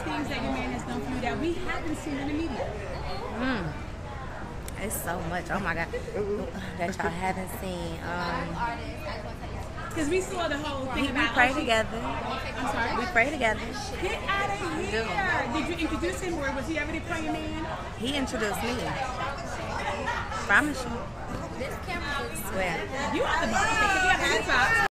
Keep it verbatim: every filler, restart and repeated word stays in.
things that your man has done for you that we haven't seen in the media? Mm. It's so much. Oh my God. That y'all haven't seen. Um, Because we saw the whole thing we, we about pray oh, she- together. I'm sorry? We pray together. Get out of here. Did you introduce him or was he already praying man? He introduced me. Promise you. This camera is Swear. You are the boss. Okay, 'cause we have the box.